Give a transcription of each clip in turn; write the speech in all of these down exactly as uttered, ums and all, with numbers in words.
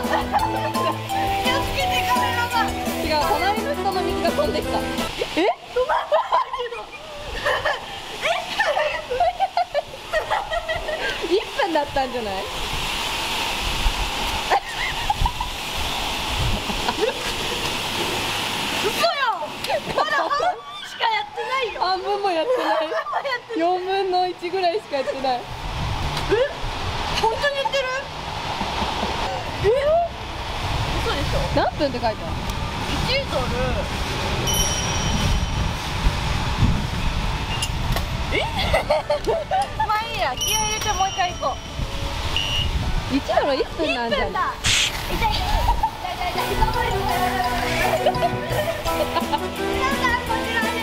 けてカメラマン。 違う、隣の人の水が飛んできた。え？ 止まったけど。 いっぷんだったんじゃない？ 嘘よ。まだ半分しかやってないよ。 半分もやってない。よんぶんのいちぐらいしかやってない。 え？本当に言ってる？え？嘘でしょ？ 何分って書いてある？ いちドル。え？まあいいや、気合い入れてもう一回行こう。 いちドルいっぷんなんじゃん。 いっぷんだ。痛い痛い痛い痛い痛い。頑張れ。皆さんこちらです。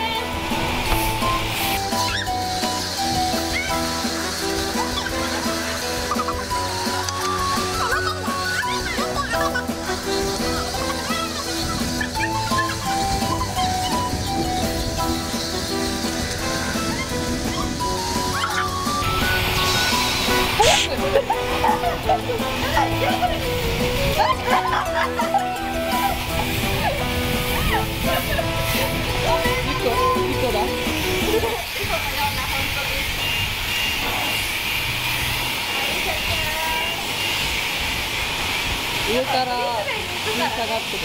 上からぶら下がってる方。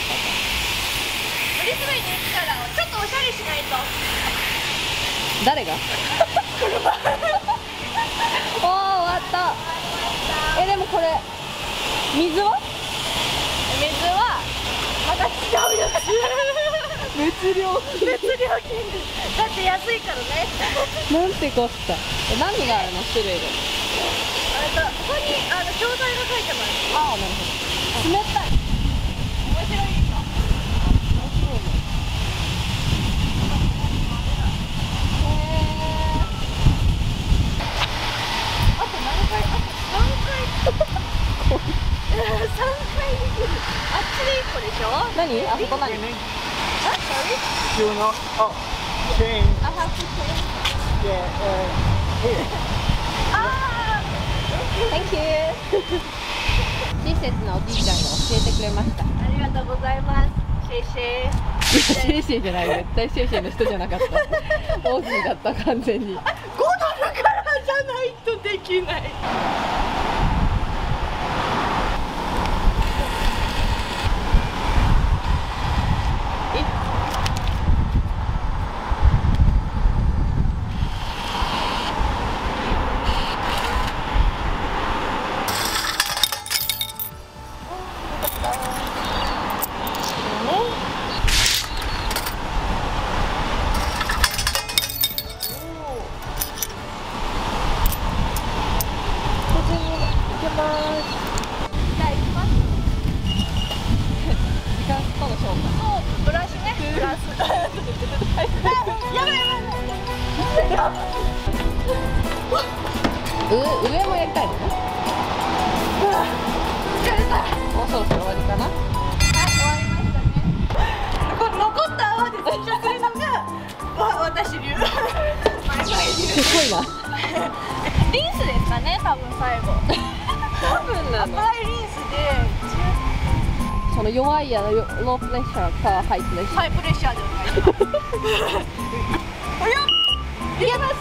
ブリスベンに行くからちょっとおしゃれしないと。 誰が？おー、終わった。え、でもこれ水は？ 水はまた違うやつ。 別料金。 別料金です。だって安いからね。 なんてこった。え、何があるの？種類で。 あとここにあの教材が書いてます。 ああ、なるほど。冷たい。 面白いですか？あと何回？あと何回？三回できる。あっちで一個でしょ？ 何？あそこ何？ あ、sorry? You know, oh, change. I have to change. Yeah, uh, here. あー Thank you 親切なおじいちゃんが教えてくれました。 ありがとうございます。シェイシェイ。 シェイシェイじゃない、絶対シェイシェイの人じゃなかった。オージーだった、完全に。 ごドルからじゃないとできない。 う上もやりたいの？ 疲れた。 もうそろそろ終わりかな。 はい、終わりましたね。この残った泡で洗車するのがわ私流。マイマイ流。 すごいな。 リンスですかね、多分最後。 多分なの。 赤いリンスでその弱いやロープレッシャーかハイプレッシャー。 ハイプレッシャーでお願いします。おやいけます。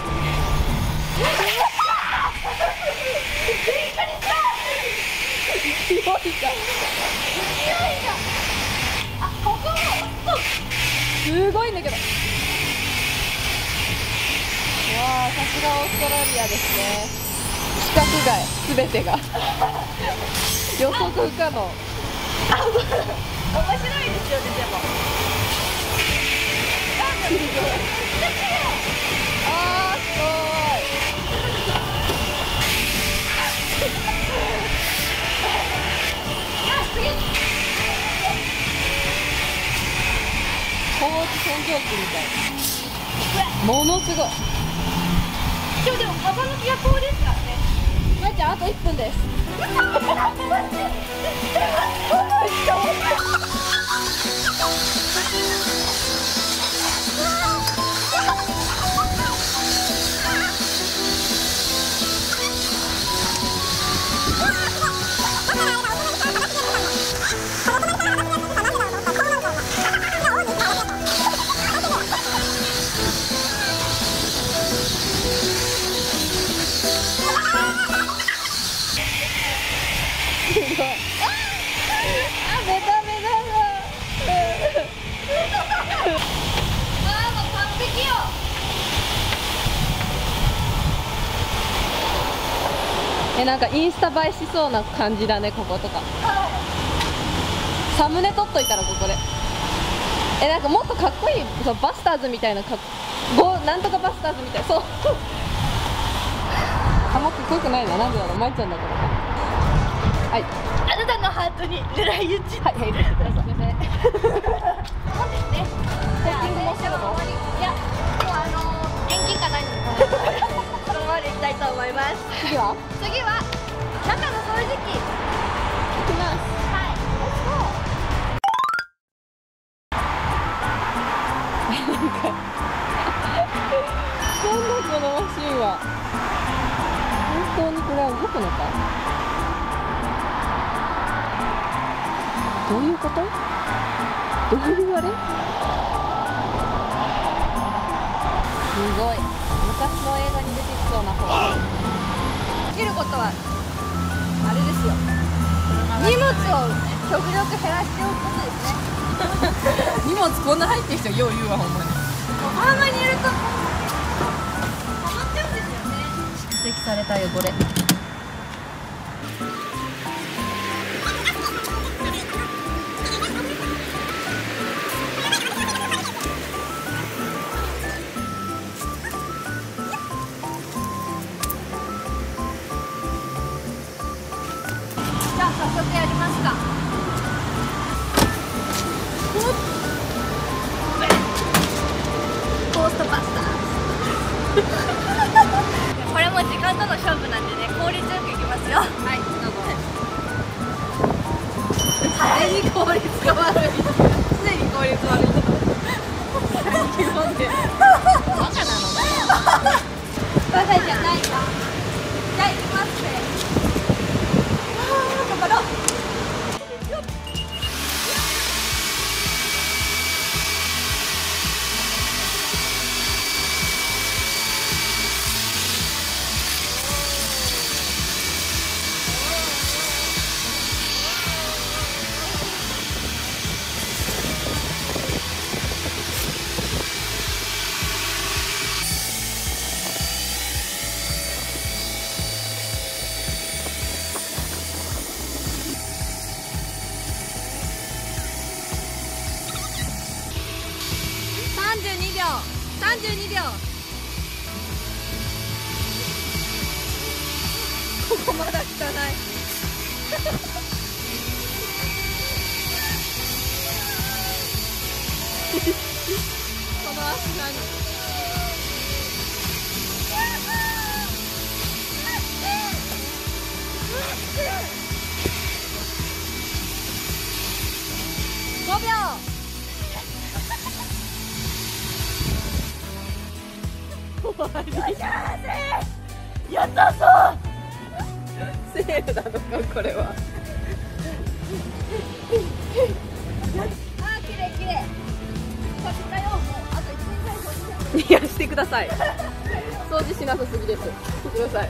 強いか。 強いな。あ、ここもすごいんだけど。わあ、さすがオーストラリアですね。規格外すべてが予測不可能。 面白いですよね、でも。 あーすごい。工事洗浄機みたい。ものすごい。 今日でも風向きがこうですからね。 まいちゃんあといっぷんです。え、なんかインスタ映えしそうな感じだね、こことか。サムネ撮っといたらここで。え、なんかもっとかっこいい、そうバスターズみたいなかっごなんとかバスターズみたい。そうあんまかっこよくないな。なんでだろう、まいちゃんだからか。はい、 あなたのハートに狙い撃ち。 はいはい、ください。 そうですね。じゃあ電車は終わり。いや、もうあのー、延期か何もそのままでいきたいと思います。 次は次は中の掃除機。 行きます。 はい。 なんだこのマシンは。本当にこれは動くのか。どういうこと？どういうあれ？すごい。昔の映画に出てきそうな方。 できることはあれですよ。荷物を極力減らしておくことですね。 荷物こんな入ってる人よう言うわ、ほんまに。 あんまりいると溜まっちゃうんですよね。 蓄積された汚れ。 じゃあ早速やりますか。ゴーストバスターこれも時間との勝負なんでね、効率よくいきますよ。はい、どうぞ。常に効率が悪い。常に効率悪い。基本でバカなのね。バカじゃないか。じゃあ行きますね。頑張ろう。さんじゅうにびょう、さんじゅうにびょう。ここまだ汚い。この足何？ ごびょやったぞ。 セーフなのかこれは。 う。あー、きれいきれい。させたよ。もうあといっぷんぐらい掃除する。 いやしてください。掃除しなさすぎです。してください。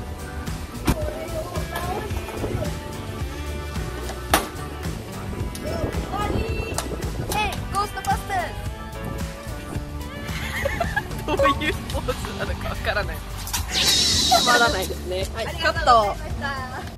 えい、ゴーストバスターズ。 どういうポーズなのかわからない。つまらないですね。はい、カット。 ありがとうございました。